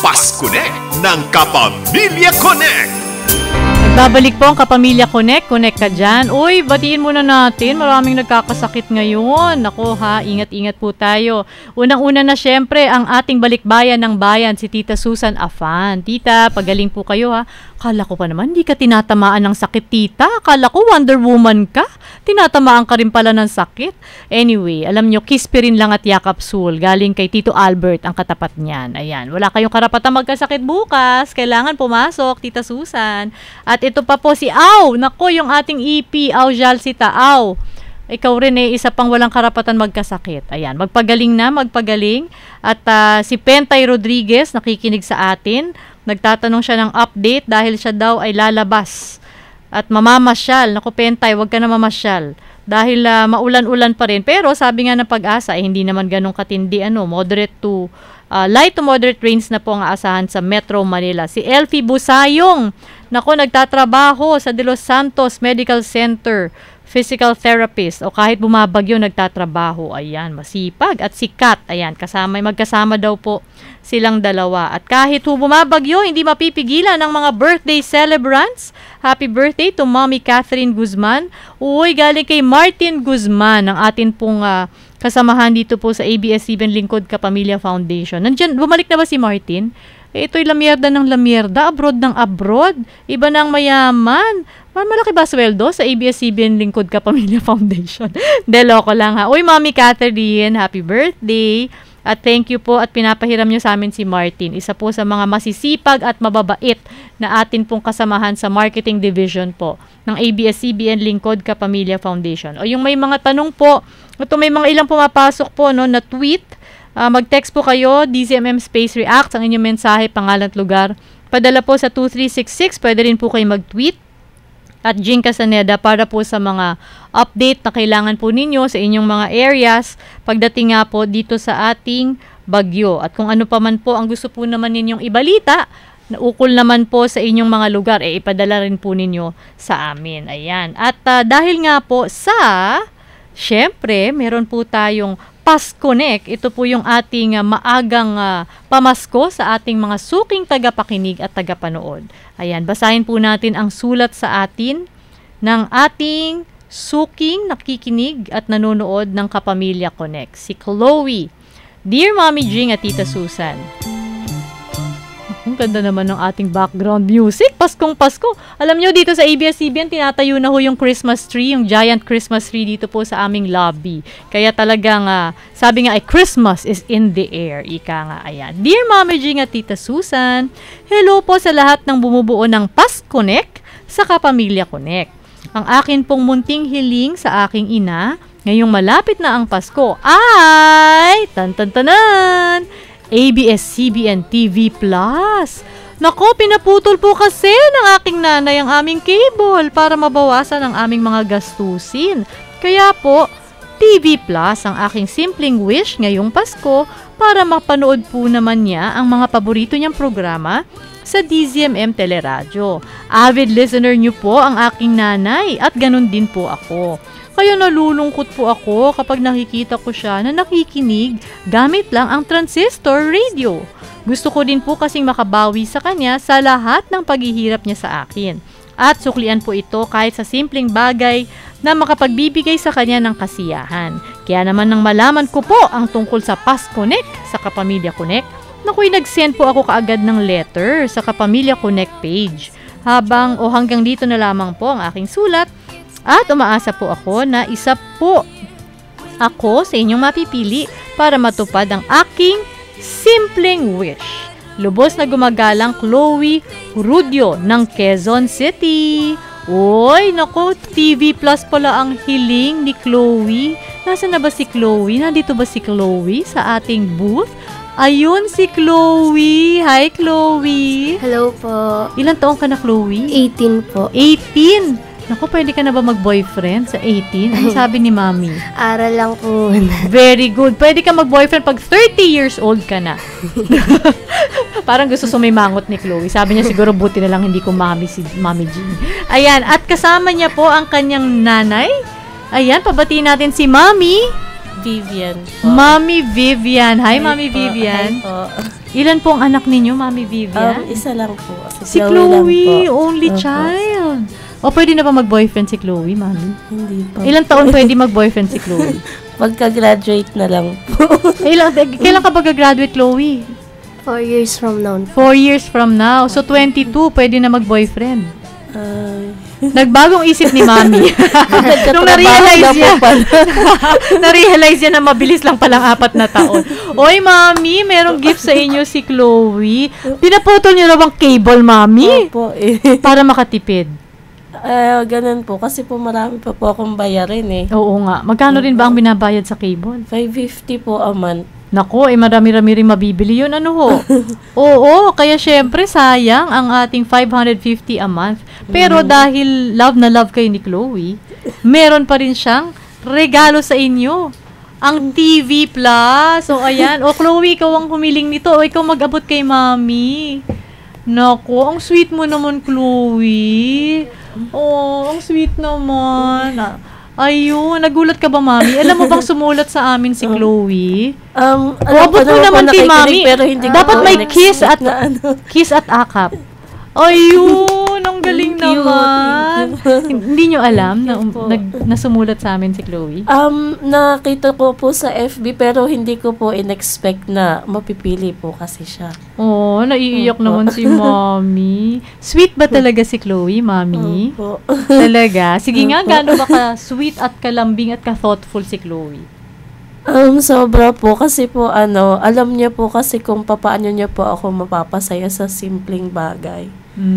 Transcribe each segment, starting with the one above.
Paskonnect ng Kapamilya Connect. Nagbabalik po ang Kapamilya Connect. Connect ka dyan. Uy, batiin muna natin. Maraming nagkakasakit ngayon. Nako ha, ingat-ingat po tayo. Unang-una na syempre, ang ating balikbayan ng bayan, si Tita Susan Afan. Tita, pagaling po kayo ha. Kala ko pa naman, hindi ka tinatamaan ng sakit, Tita. Kala ko Wonder Woman ka. Tinatamaan ka rin pala ng sakit. Anyway, alam nyo, Kispirin lang at Yakapsul. Galing kay Tito Albert ang katapat niyan. Ayan, wala kayong karapatang magkasakit bukas. Kailangan pumasok, Tita Susan. At ito pa po si Au. Nako, yung ating EP, Au Jalsita. Au, ikaw rin isa pang walang karapatan magkasakit. Ayan, magpagaling na, magpagaling. At si Pentay Rodriguez, nakikinig sa atin. Nagtatanong siya ng update dahil siya daw ay lalabas at mamamasyal. Naku, Pentay, wag ka na mamasyal. Dahil maulan-ulan pa rin. Pero sabi nga ng Pag-asa, hindi naman ganun katindi. Moderate to light to moderate rains na po ang aasahan sa Metro Manila. Si Elfie Busayong, naku, nagtatrabaho sa De Los Santos Medical Center, physical therapist, o kahit bumabagyo nagtatrabaho. Ayan, masipag. At si Kat, ayan, magkasama daw po silang dalawa. At kahit bumabagyo, hindi mapipigilan ng mga birthday celebrants. Happy birthday to Mommy Catherine Guzman. Uy, galing kay Martin Guzman, ang atin pong kasamahan dito po sa ABS-CBN Lingkod Kapamilya Foundation. Nandiyan, bumalik na ba si Martin? Ito'y lamierda ng lamierda, abroad ng abroad. Iba ng mayaman. Malaki ba sweldo sa ABS-CBN Lingkod Kapamilya Foundation? Deloko lang ha. Uy, Mommy Catherine, happy birthday. At thank you po at pinapahiram nyo sa amin si Martin. Isa po sa mga masisipag at mababait na atin pong kasamahan sa marketing division po ng ABS-CBN Lingkod Kapamilya Foundation. O yung may mga tanong po, ito may mga ilang pumapasok po na tweet. Mag-text po kayo, DZMM Space React, ang inyong mensahe, pangalan at lugar. Padala po sa 2366, pwede rin po kayo mag-tweet. At Jing Casaneda para po sa mga update na kailangan po ninyo sa inyong mga areas pagdating nga po dito sa ating bagyo. At kung ano pa man po ang gusto po naman ninyong ibalita, na ukol naman po sa inyong mga lugar, ipadala rin po ninyo sa amin. Ayan. At dahil nga po syempre, meron po tayong Paskonnect. Ito po yung ating maagang pamasko sa ating mga suking tagapakinig at tagapanood. Ayan, basahin po natin ang sulat sa atin ng ating suking nakikinig at nanonood ng Kapamilya Connect. Si Chloe. Dear Mommy Jing at Tita Susan. Ang ganda naman ng ating background music. Paskong Pasko. Alam nyo, dito sa ABS-CBN, tinatayo na ho yung Christmas tree, yung giant Christmas tree dito po sa aming lobby. Kaya talagang, sabi nga ay Christmas is in the air. Ika nga, ayan. Dear Mommy Jing at Tita Susan, hello po sa lahat ng bumubuo ng Paskonnect sa Kapamilya Connect. Ang akin pong munting hiling sa aking ina, ngayong malapit na ang Pasko, ay, tan-tan-tanan, ABS-CBN TV Plus. Nako, pinaputol po kasi ng aking nanay ang aming cable para mabawasan ang aming mga gastusin. Kaya po, TV Plus ang aking simpleng wish ngayong Pasko para mapanood po naman niya ang mga paborito niyang programa sa DZMM Teleradyo. Avid listener niyo po ang aking nanay at ganun din po ako. Kaya nalulungkot po ako kapag nakikita ko siya na nakikinig gamit lang ang transistor radio. Gusto ko din po kasing makabawi sa kanya sa lahat ng paghihirap niya sa akin. At suklian po ito kahit sa simpleng bagay na makapagbibigay sa kanya ng kasiyahan. Kaya naman nang malaman ko po ang tungkol sa Paskonnect sa Kapamilya Connect, naku'y nag-send po ako kaagad ng letter sa Kapamilya Connect page. Hanggang dito na lamang po ang aking sulat. At umaasa po ako na isa po ako sa inyong mapipili para matupad ang aking simpleng wish. Lubos na gumagalang Chloe Rudio ng Quezon City. Uy, naku, TV Plus pala ang hiling ni Chloe. Nasaan na ba si Chloe? Nandito ba si Chloe sa ating booth? Ayun si Chloe. Hi, Chloe. Hello po. Ilang taong ka na, Chloe? 18 po. 18? Naku, pwede ka na ba mag-boyfriend sa 18? Ano sabi ni Mami? Aral lang po. Very good. Pwede ka mag-boyfriend pag 30 years old ka na. Parang gusto sumimangot ni Chloe. Sabi niya siguro buti na lang hindi ko Mami si Mami Jean. Ayan, at kasama niya po ang kanyang nanay. Ayan, pabatiin natin si Mami Vivian po. Mami Vivian. Hi, Mami po. Vivian. Hi po. Ilan po ang anak ninyo, Mami Vivian? Isa lang po. Si lang Chloe, po. only Opo. child. O, pwede na ba mag-boyfriend si Chloe, Mami? Hindi pa. Ilang taon pwede mag-boyfriend si Chloe? Pagka-graduate na lang po. Kailan ka ba gagraduate, Chloe? 4 years from now. 4 years from now. So, 22, pwede na mag-boyfriend. Ay. Nagbagong isip ni Mami. Nung na-realize niya, na-realize niya na mabilis lang palang 4 na taon. Oy, Mami, merong gift sa inyo si Chloe. Pinaputol niyo na bang cable, Mami? Opo, Para makatipid. ganun po. Kasi po marami pa po akong bayarin eh. Oo nga. Magkano rin ba ang binabayad sa cable? 550 po a month. Nako, marami-rami rin mabibili yun. Ano ho? Oo, kaya syempre sayang ang ating 550 a month. Pero dahil love na love kayo ni Chloe, meron pa rin siyang regalo sa inyo. Ang TV Plus. So, ayan. O, Chloe, ikaw ang humiling nito. O, ikaw mag-abot kay Mami. Nako, ang sweet mo naman, Chloe. Oh, ang sweet naman. Ayun, nagulat ka ba, Mami? Alam mo bang sumulat sa amin si Chloe? Abot mo naman kay Mami. Pero hindi Dapat ko may in-expect na kiss at akap. Ayun, ang galing Thank you, naman. thank you. Hindi nyo alam na, Thank you po. nasumulat sa amin si Chloe? Nakita ko po sa FB pero hindi ko po in-expect na mapipili po kasi siya. Oh, naiiyak Opo. naman si Mami. Sweet ba talaga si Chloe, Mami? Opo. Talaga? Sige nga, gaano ba ka-sweet at kalambing at ka-thoughtful si Chloe? Sobra po kasi po alam niya po kasi kung papaano niya po ako mapapasaya sa simpleng bagay.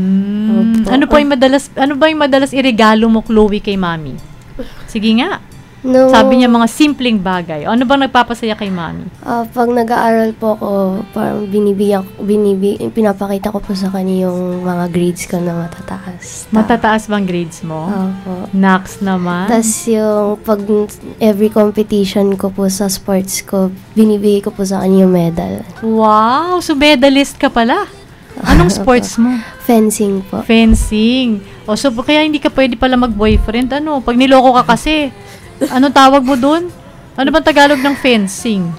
Opo. Ano ba yung madalas iregalo mo, Chloe, kay Mami? Sige nga. No, Sabi niya mga simpleng bagay. O, ano bang nagpapasaya kay Mami? pag nag-aaral po ako, parang pinapakita ko po sa kanya yung mga grades ko na matataas. Matataas bang grades mo? Opo. Nax naman. Tapos yung pag every competition ko po sa sports ko, binibigay ko po sa kanya yung medal. Wow! So, medalist ka pala. Anong sports mo? Fencing po. Fencing. O, so, kaya hindi ka pwede pala mag-boyfriend. Ano? Pag niloko ka kasi, anong tawag mo dun? Ano bang Tagalog ng fencing?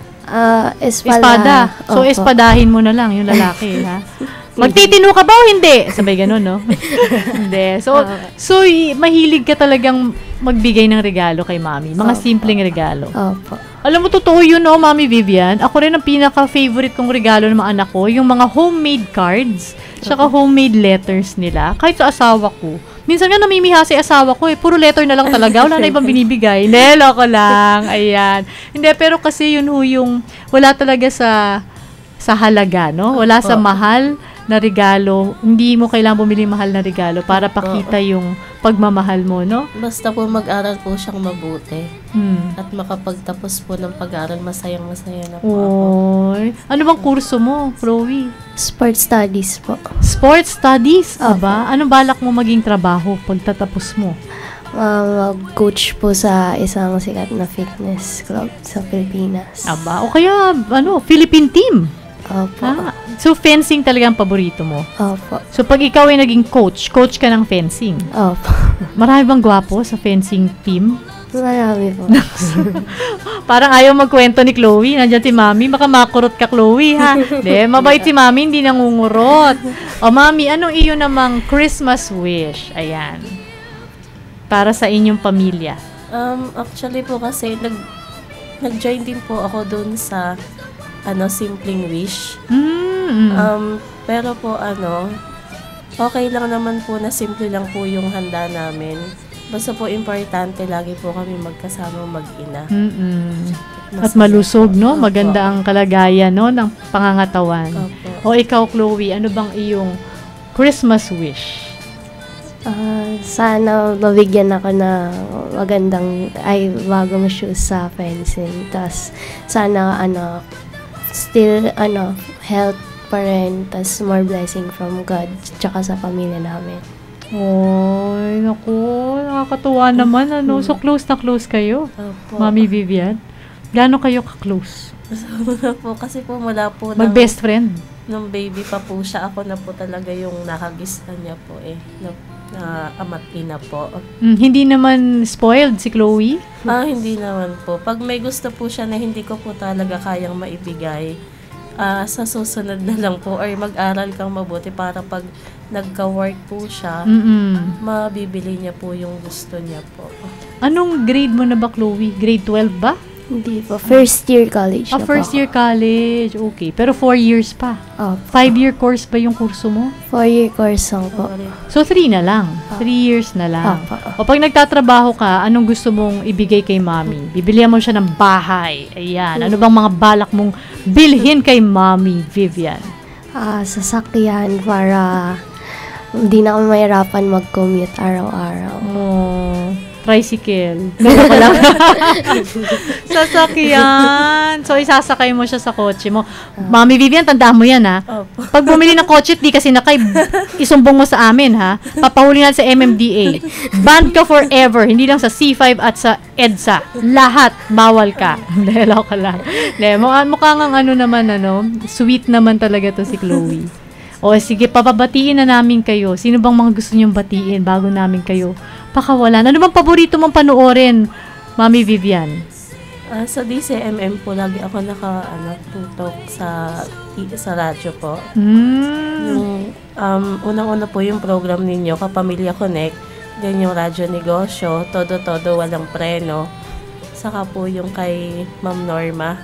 Espada. So, Opo. espadahin mo na lang yung lalaki, ha? Magtitino ka ba o hindi? Sabay ganun, no? Hindi. Mahilig ka talagang magbigay ng regalo kay Mami. Mga simpleng regalo. Opo. Alam mo, totoo yun, no, Mami Vivian? Ako rin ang pinaka-favorite kong regalo ng mga anak ko, yung mga homemade cards, tsaka homemade letters nila. Kahit sa asawa ko. Minsan nga namimiha si asawa ko, puro letter na lang talaga. Wala na ibang binibigay. Lelo ko lang. Ayan. Hindi, pero kasi yun yung wala talaga sa halaga, no? Wala sa mahal na regalo. Hindi mo kailangan bumili mahal na regalo para pakita yung pagmamahal mo, no? Basta po mag-aral po siyang mabuti at makapagtapos po ng pag-aral, masayang-masaya na po ako. Oy. Ano bang kurso mo, Chloe? Sports studies po. Sports studies, Opo. aba? Anong balak mo maging trabaho pagtatapos mo? Mag-coach po sa isang sikat na fitness club sa Pilipinas. Aba, o kaya, Philippine team? Opo. So, fencing talaga ang paborito mo? Opo. So, pag ikaw ay naging coach ka ng fencing. Opo. Marami bang gwapo sa fencing team? Marami po. Parang ayaw magkwento ni Chloe. Nandiyan si Mami. Baka makurot ka, Chloe, ha? Hindi, mabait si Mami. Hindi nangungurot. O, Mami, anong iyo namang Christmas wish? Ayan. Para sa inyong pamilya. Actually po kasi nag-join din po ako doon sa simpleng wish. Pero po okay lang naman po na simple lang po yung handa namin. Basta po importante lagi po kami magkasama mag-ina. At malusog, no? Maganda ang kalagayan, no? Ng pangangatawan. Opo. O ikaw, Chloe, ano bang iyong Christmas wish? Sana mabigyan ako na bagong shoes sa fencing. Tapos, sana, still, health pa rin. Tapos, more blessing from God. Tsaka sa pamilya namin. Oy, naku, nakakatuwa naman, ano? So, close na close kayo, Opo. Mami Vivian. Gaano kayo ka-close? Wala po kasi po mula po Mag-best friend? nung baby pa po siya, ako na po talaga yung nakagista niya po na ama't ina po. Hindi naman spoiled si Chloe? Hindi naman po. Pag may gusto po siya na hindi ko po talaga kayang maibigay, sa susunod na lang po or mag-aral kang mabuti para pag nagka-work po siya, mabibili niya po yung gusto niya po. Anong grade mo na ba, Chloe? Grade 12 ba? Hindi po. First year college na First po. year college. Okay. Pero 4 years pa. 5-year course ba yung kurso mo? 4-year course lang po. So, 3 na lang. 3 years na lang. O pag nagtatrabaho ka, anong gusto mong ibigay kay Mommy? Bibilihan mo siya ng bahay. Ayan. Ano bang mga balak mong bilhin kay Mommy, Vivian? Sasakyan para hindi na kami mahirapan mag-commute araw-araw. Tricycle. Gano'n ko lang. Sasakyan. So, isasakay mo siya sa kotse mo. Mommy Vivian, tandaan mo yan, ha? Pag bumili ng kotse at di ka sinakay, isumbong mo sa amin, ha? Papahuli natin sa MMDA. Banned ka forever. Hindi lang sa C5 at sa EDSA. Lahat, bawal ka. Dahil ka lang. Mukha nga sweet naman talaga to si Chloe. O sige, papabatiin na namin kayo. Sino bang mga gusto niyong batiin bago namin kayo pakawalan? Ano bang paborito mong panoorin, Mami Vivian? Sa DCMM po, lagi ako tutok sa radyo po. Yung, unang-una po yung program ninyo, Kapamilya Connect. Then yung Radyo Negosyo, Todo-Todo, Walang Preno. Saka po yung kay Ma'am Norma.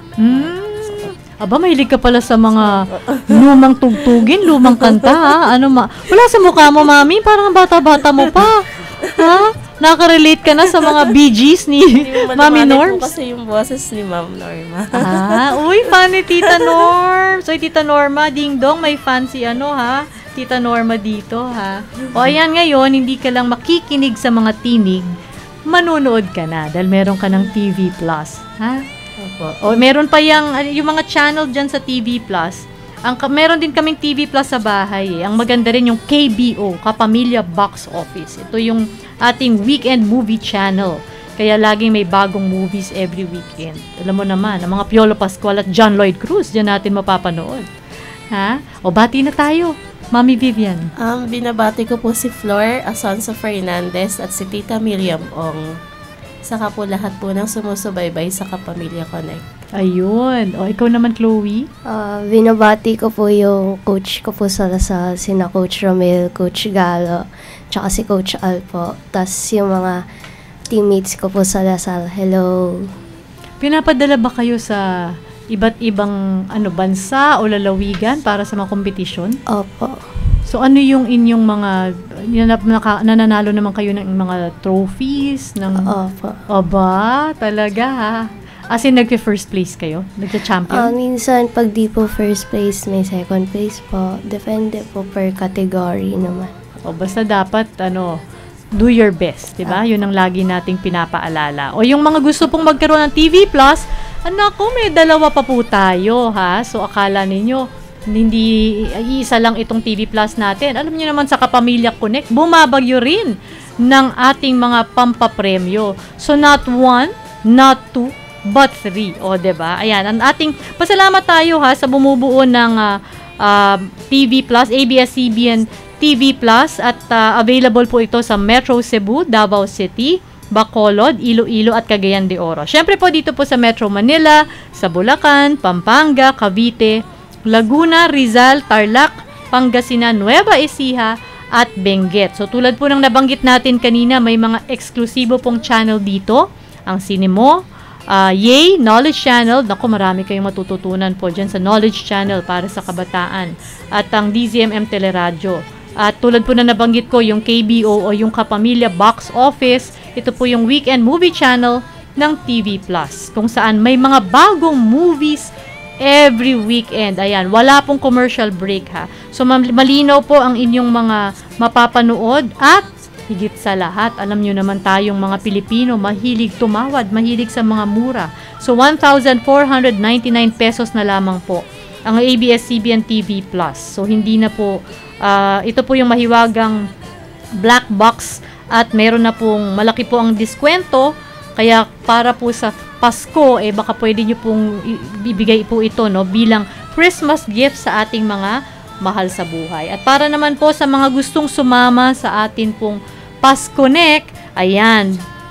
Aba, mahilig ka pala sa mga lumang tugtugin, lumang kanta, ha? Wala sa mukha mo, Mami. Parang bata-bata mo pa. Ha? Nakarelate ka na sa mga Bee Gees ni Mami Norms? Po kasi yung boses ni Ma'am Norma. Uy, fan ni Tita Norms. So, Tita Norma, ding dong, may fan si Tita Norma dito, ha? O, ayan ngayon, hindi ka lang makikinig sa mga tinig, manunood ka na dahil meron ka ng TV Plus, ha? O, meron pa yung mga channel dyan sa TV Plus. Meron din kaming TV Plus sa bahay. Ang maganda rin yung KBO, Kapamilya Box Office. Ito yung ating weekend movie channel. Kaya laging may bagong movies every weekend. Alam mo naman, ang mga Piolo Pascual at John Lloyd Cruz, dyan natin mapapanood. Ha? O, bati na tayo, Mami Vivian. Binabati ko po si Flor Asonso Fernandez at si Tita Miriam Ong. Saka po lahat po ng sumusubaybay sa Kapamilya Connect. Ayun. O, ikaw naman, Chloe? Binabati ko po yung coach ko po sa sina Coach Romel, Coach Galo, tsaka si Coach Al po. Tapos yung mga teammates ko po sa Lasal. Hello. Pinapadala ba kayo sa iba't ibang bansa o lalawigan para sa mga kompetisyon? Opo. So, ano yung inyong mga, nananalo naman kayo ng mga trophies? Opo. Aba, talaga ha? As in, nagpe-first place kayo? Nagka-champion? Minsan, pag di po first place, may second place po. Depende po per category naman. O, basta dapat, do your best, di ba? Yun ang lagi nating pinapaalala. O, yung mga gusto pong magkaroon ng TV Plus, may 2 pa po tayo, ha? So, akala ninyo, hindi isa lang itong TV Plus natin. Alam niyo naman sa Kapamilya Connect, bumabagyo rin ng ating mga pampapremyo. So, not 1, not 2, but 3. O, diba? Ayan, ang ating, pasalamat tayo sa bumubuo ng TV Plus, ABS-CBN TV Plus at available po ito sa Metro Cebu, Davao City, Bacolod, Iloilo at Cagayan de Oro. Syempre po dito po sa Metro Manila, sa Bulacan, Pampanga, Cavite, Laguna, Rizal, Tarlac, Pangasinan, Nueva Ecija at Benguet. So tulad po ng nabanggit natin kanina, may mga eksklusibo pong channel dito. Ang Cinemo, Yay, Knowledge Channel. Naku, marami kayong matututunan po dyan sa Knowledge Channel para sa kabataan. At ang DZMM Teleradyo. At tulad po na nabanggit ko, yung KBO o yung Kapamilya Box Office, ito po yung weekend movie channel ng TV Plus. Kung saan may mga bagong movies every weekend. Ayan, wala pong commercial break ha. So malinaw po ang inyong mga mapapanood at higit sa lahat, alam nyo naman tayong mga Pilipino, mahilig tumawad, mahilig sa mga mura. So 1,499 pesos na lamang po ang ABS-CBN TV Plus. So hindi na po, ito po yung mahiwagang black box at meron na pong malaki po ang diskwento. Kaya para po sa Pasko, baka pwede nyo pong ibigay po ito bilang Christmas gift sa ating mga mahal sa buhay. At para naman po sa mga gustong sumama sa atin pong Pasconnect, ayan,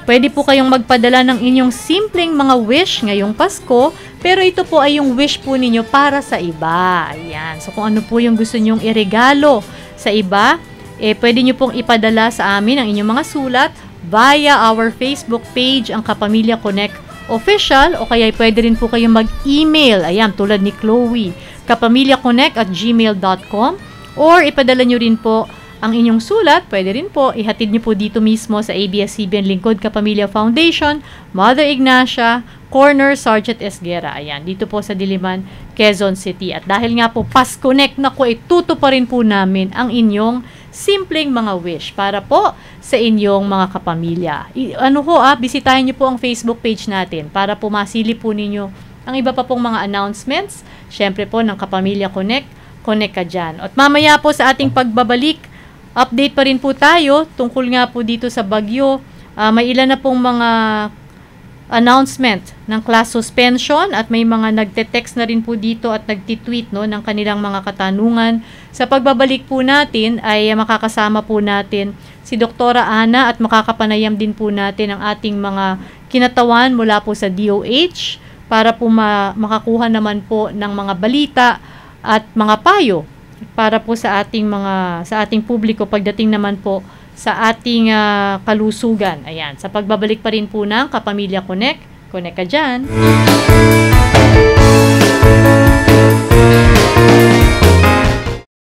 Pwede po kayong magpadala ng inyong simpleng mga wish ngayong Pasko, pero ito po ay yung wish po ninyo para sa iba. Ayan. So kung ano po yung gusto nyong iregalo sa iba, pwede nyo pong ipadala sa amin ang inyong mga sulat via our Facebook page, ang Kapamilya Connect Official, o kaya pwede rin po kayong mag-email, ayan, tulad ni Chloe, kapamilyaconnect@gmail.com, or ipadala nyo rin po ang inyong sulat, pwede rin po, ihatid niyo po dito mismo sa ABS-CBN Lingkod Kapamilya Foundation, Mother Ignacia, Corner Sergeant Esguera. Ayan, dito po sa Diliman, Quezon City. At dahil nga po, Pasconnect na ko, ituto pa rin po namin ang inyong simpleng mga wish para po sa inyong mga kapamilya. Bisitahin niyo po ang Facebook page natin para po masilip po ninyo ang iba pa pong mga announcements, syempre po ng Kapamilya Connect, Connect ka dyan. At mamaya po sa ating pagbabalik, update pa rin po tayo tungkol nga po dito sa bagyo. May ilan na pong mga announcement ng class suspension at may mga nagte-text na rin po dito at nagtitweet ng kanilang mga katanungan. Sa pagbabalik po natin ay makakasama po natin si Dr. Ana at makakapanayam din po natin ang ating mga kinatawan mula po sa DOH para po makakuha naman po ng mga balita at mga payo para po sa ating publiko pagdating naman po sa ating kalusugan. Ayan, sa pagbabalik pa rin po ng Kapamilya Connect, Connect ka dyan.